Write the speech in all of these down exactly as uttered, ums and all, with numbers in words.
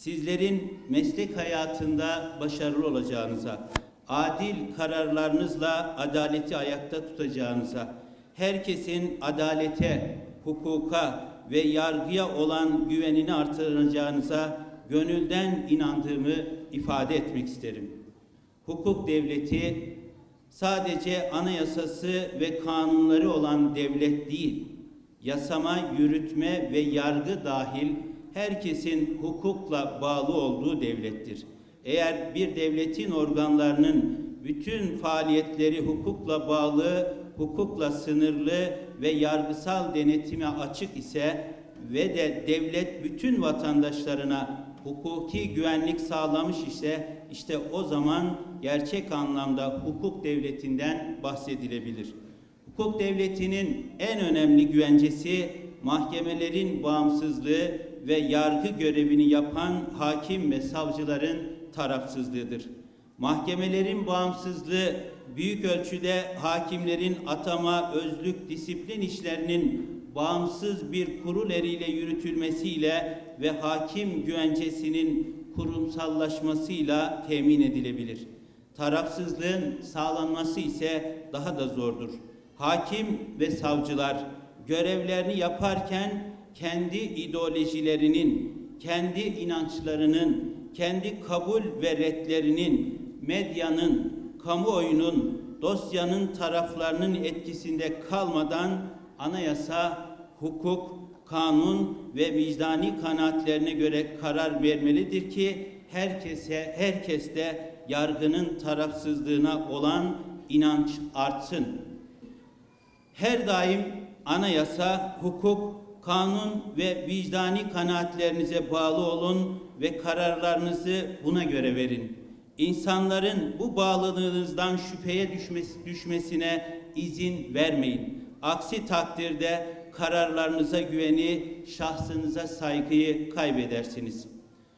sizlerin meslek hayatında başarılı olacağınıza, adil kararlarınızla adaleti ayakta tutacağınıza, herkesin adalete, hukuka ve yargıya olan güvenini artıracağınıza gönülden inandığımı ifade etmek isterim. Hukuk devleti sadece anayasası ve kanunları olan devlet değil, yasama, yürütme ve yargı dahil herkesin hukukla bağlı olduğu devlettir. Eğer bir devletin organlarının bütün faaliyetleri hukukla bağlı, hukukla sınırlı ve yargısal denetime açık ise ve de devlet bütün vatandaşlarına hukuki güvenlik sağlamış ise işte o zaman gerçek anlamda hukuk devletinden bahsedilebilir. Hukuk devletinin en önemli güvencesi mahkemelerin bağımsızlığı ve yargı görevini yapan hakim ve savcıların tarafsızlığıdır. Mahkemelerin bağımsızlığı büyük ölçüde hakimlerin atama, özlük, disiplin işlerinin bağımsız bir kurul eriyle yürütülmesiyle ve hakim güvencesinin kurumsallaşmasıyla temin edilebilir. Tarafsızlığın sağlanması ise daha da zordur. Hakim ve savcılar görevlerini yaparken kendi ideolojilerinin, kendi inançlarının, kendi kabul ve redlerinin, medyanın, kamuoyunun, dosyanın taraflarının etkisinde kalmadan anayasa, hukuk, kanun ve vicdani kanaatlerine göre karar vermelidir ki herkese, herkeste yargının tarafsızlığına olan inanç artsın. Her daim anayasa, hukuk, kanun ve vicdani kanaatlerinize bağlı olun ve kararlarınızı buna göre verin. İnsanların bu bağlılığınızdan şüpheye düşmesi, düşmesine izin vermeyin. Aksi takdirde kararlarınıza güveni, şahsınıza saygıyı kaybedersiniz.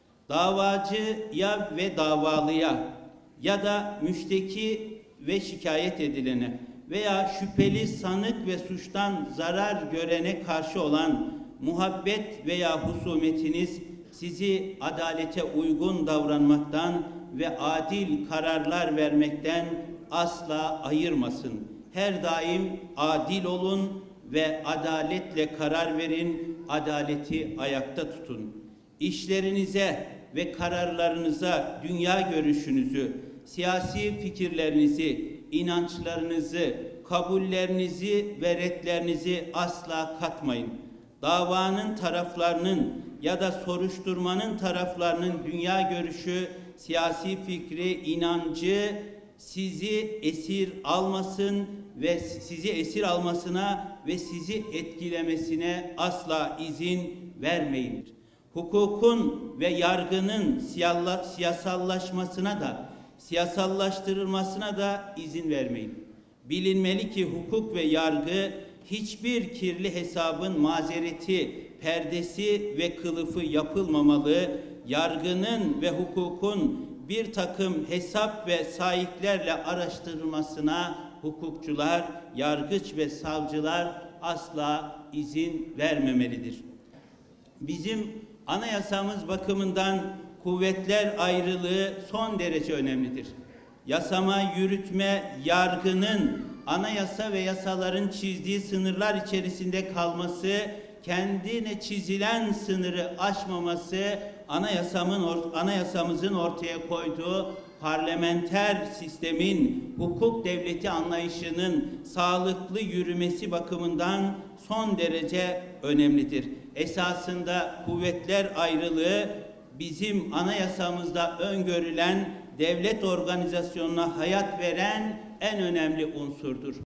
Davacıya ve davalıya ya da müşteki ve şikayet edilene veya şüpheli sanık ve suçtan zarar görene karşı olan muhabbet veya husumetiniz sizi adalete uygun davranmaktan ve adil kararlar vermekten asla ayırmasın. Her daim adil olun ve adaletle karar verin, adaleti ayakta tutun. İşlerinize ve kararlarınıza dünya görüşünüzü, siyasi fikirlerinizi, inançlarınızı, kabullerinizi ve redlerinizi asla katmayın. Davanın taraflarının ya da soruşturmanın taraflarının dünya görüşü, siyasi fikri, inancı sizi esir almasın ve sizi esir almasına ve sizi etkilemesine asla izin vermeyin. Hukukun ve yargının siyasallaşmasına da, siyasallaştırılmasına da izin vermeyin. Bilinmeli ki hukuk ve yargı hiçbir kirli hesabın mazereti, perdesi ve kılıfı yapılmamalı. Yargının ve hukukun bir takım hesap ve sahiplerle araştırılmasına hukukçular, yargıç ve savcılar asla izin vermemelidir. Bizim anayasamız bakımından kuvvetler ayrılığı son derece önemlidir. Yasama, yürütme, yargının anayasa ve yasaların çizdiği sınırlar içerisinde kalması, kendine çizilen sınırı aşmaması, anayasamın, anayasamızın ortaya koyduğu parlamenter sistemin, hukuk devleti anlayışının sağlıklı yürümesi bakımından son derece önemlidir. Esasında kuvvetler ayrılığı bizim anayasamızda öngörülen devlet organizasyonuna hayat veren en önemli unsurdur.